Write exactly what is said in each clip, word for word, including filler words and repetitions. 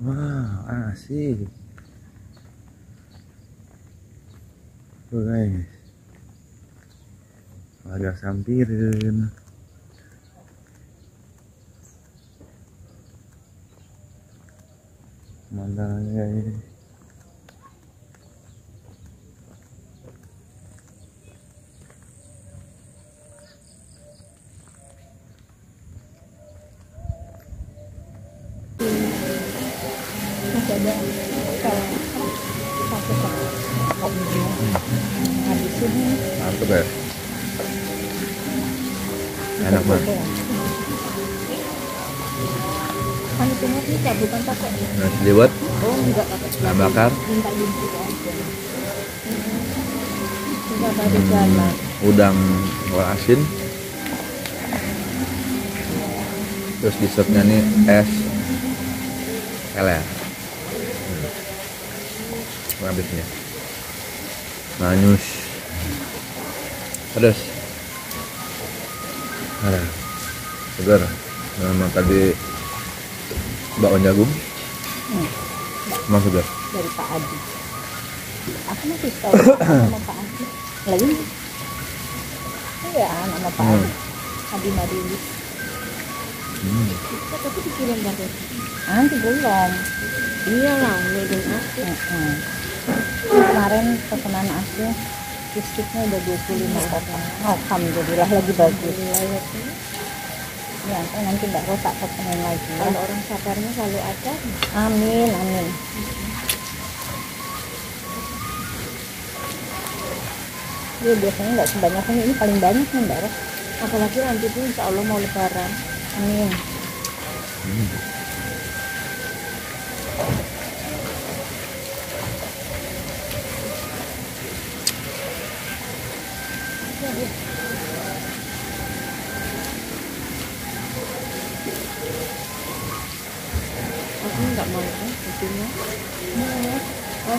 Wah, asik. Tuh guys, warga sampirin. Pemandangannya guys. Masih ada kalau satu kopi habisin Mantap ya. Enak banget. kan itu bisa bukan pakai Nasi liwet, oh enggak pakai ayam bakar, minta bumbu aja sudah dari jalan udang telur asin. Terus dessertnya nih es teler. Habisnya manis, pedas, ada segar. Nama tadi bakwan jagung, hmm. emang segar. dari Pak Adi aku masih tahu nama Pak Adi lagi iya nama Pak Adi hmm. Adi Madilis Hmm. kita tapi dikirim dari nanti belum iya lah belum aku uh-uh. Kemarin pesanan aku listriknya udah dua puluh lima orang alhamdulillah lagi bagus ya kan nanti Mbak Ros tak pesanan lagi ya. Kalau orang sabarnya selalu ada amin amin ya biasanya nggak sebanyak ini ini paling banyak nih Mbak Ros apalagi nanti tuh insya Allah mau lebaran amin hmm. Aku nggak mau kan bikinnya mau oh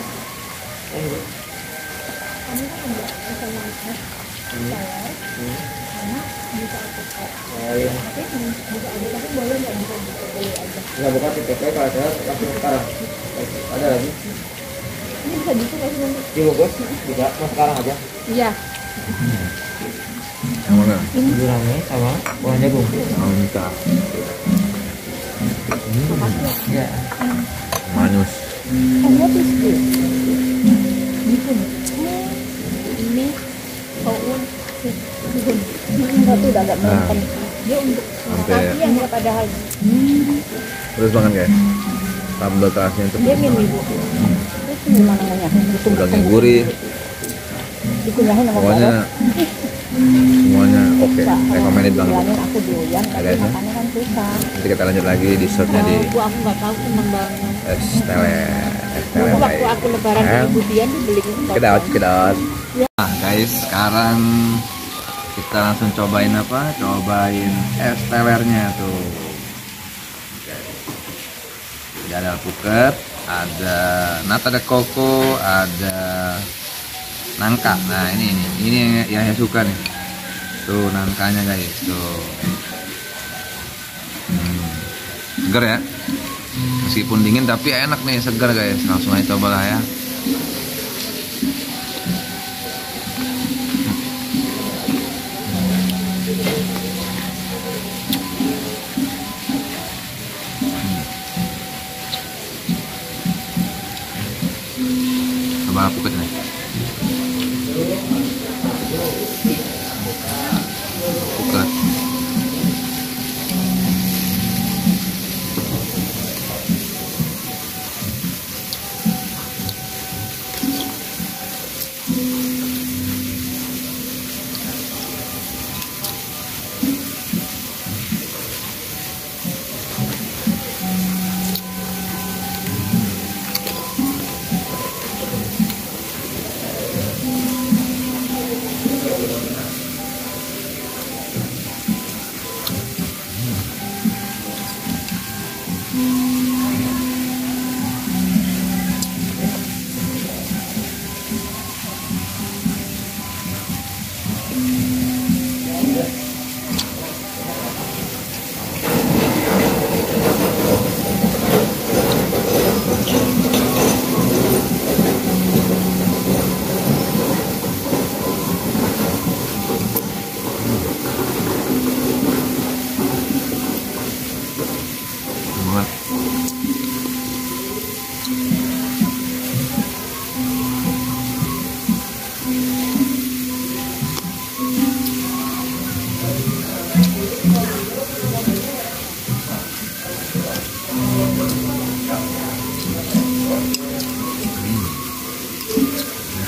kamu kan enggak bisa makan saya karena bisa aku oh iya tapi bisa aja tapi boleh nggak bisa bisa boleh aja nggak buka T P P kalau ada langsung sekarang ada lagi ini bisa gitu nggak sih nanti dibungkus bisa mau sekarang aja iya Yang mana? ini gurame sama buah jagung Mantap. makasih ya Manis. kamu tisu bihun ini soun bihun enggak tuh udah agak melempem dia untuk Sampai kaki yang nggak padahal terus banget guys. Sambal terasnya itu dia mie bu terus gimana ngunyahnya udangnya gurih. dikunyahin sama Pokoknya semuanya oke. Okay. Recommended banget. bilangin aku doyan Ya, tapi guys, ya. makannya kan susah Nanti kita lanjut lagi dessertnya di bu aku nggak tahu seneng banget es teler. Es teler dulu waktu guys. aku lebaran Eh, ibu Dian dibeli Kedawat, kedawat. Nah guys, sekarang kita langsung cobain apa? Cobain es telernya tuh. Jadi ada alpukat, ada nata de coco, ada nangka. Nah ini ini ini yang saya suka nih. Tuh nangkanya guys, tuh. Hmm. Segar ya. Meskipun dingin tapi enak nih, segar guys. Langsung aja cobalah ya. Coba alpukat nih. Alpukat.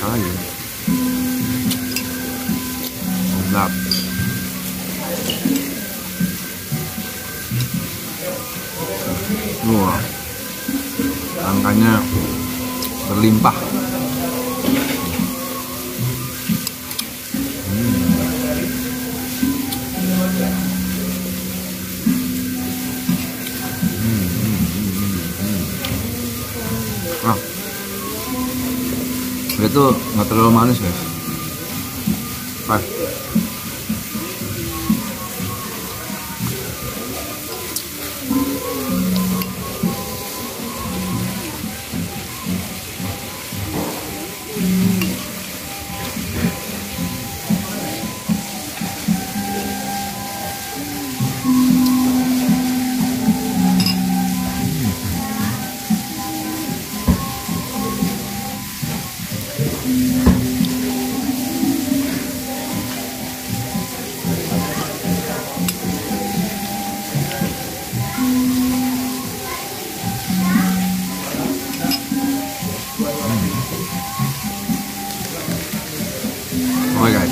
lagi. Mantap. Wah, angkanya berlimpah. Nah, itu nggak terlalu manis guys. Pas. Oke guys,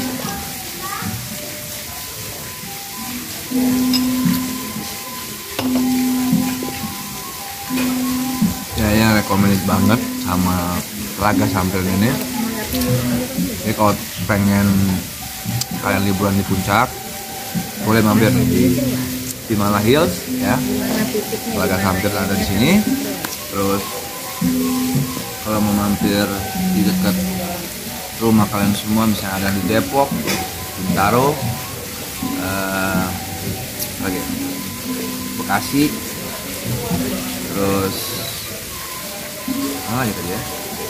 ya yang recommended banget sama Telaga Sampil ini. Jadi kalau pengen kalian liburan di puncak, boleh mampir di Himala Hills ya. Telaga Sampil ada di sini. Terus kalau mau mampir di dekat rumah kalian semua, misalnya ada di Depok, Bintaro, uh, lagi Bekasi, terus apa lagi tadi ya,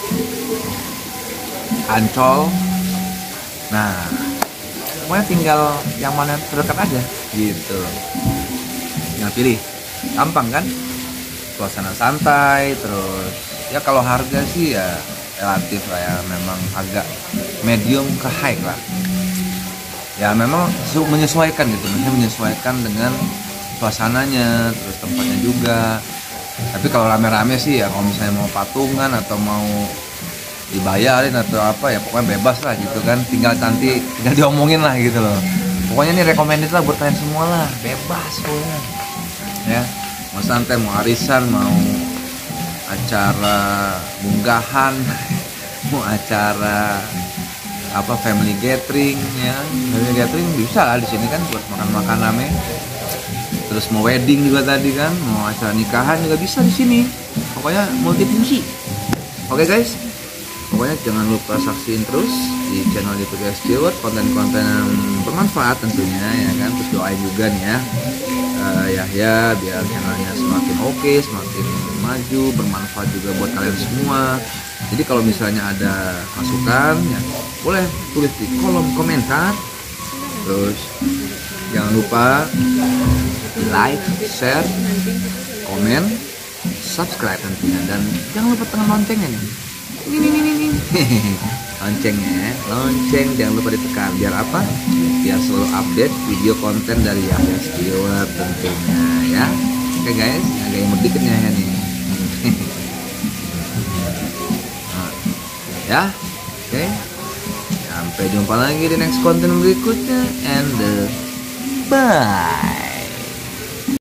Ancol. Nah, pokoknya tinggal yang mana terdekat aja gitu, tinggal pilih, gampang kan, suasana santai. Terus ya kalau harga sih ya relatif lah ya, memang agak medium ke high lah ya, memang menyesuaikan gitu, maksudnya menyesuaikan dengan suasananya, terus tempatnya juga. Tapi kalau rame-rame sih ya, kalau misalnya mau patungan atau mau dibayarin atau apa ya, pokoknya bebas lah gitu kan, tinggal nanti tinggal diomongin lah gitu loh. Pokoknya ini recommended lah buat kalian semua lah, bebas pokoknya ya, mau santai, mau arisan, mau acara munggahan, mau acara apa family gathering ya, family gathering bisa lah di sini kan buat makan-makan rame. Terus mau wedding juga tadi kan, mau acara nikahan juga bisa di sini. Pokoknya multifungsi. Oke guys, pokoknya jangan lupa saksiin terus di channel YouTube Yahya Stewart, konten-konten yang bermanfaat tentunya ya kan. Terus doain juga nih ya, uh, Yahya biar channelnya semakin oke, semakin maju, bermanfaat juga buat kalian semua. Jadi kalau misalnya ada masukan ya boleh tulis di kolom komentar. Terus jangan lupa like, share, komen, subscribe tentunya, dan jangan lupa tekan loncengnya nih. Ini ini ini loncengnya, lonceng jangan lupa ditekan. Biar apa? Biar selalu update video konten dari Yahya Stewart tentunya ya. Oke guys, agak imut dikit nih ya nih. Ya, oke. Okay. Sampai jumpa lagi di next konten berikutnya, and uh, bye.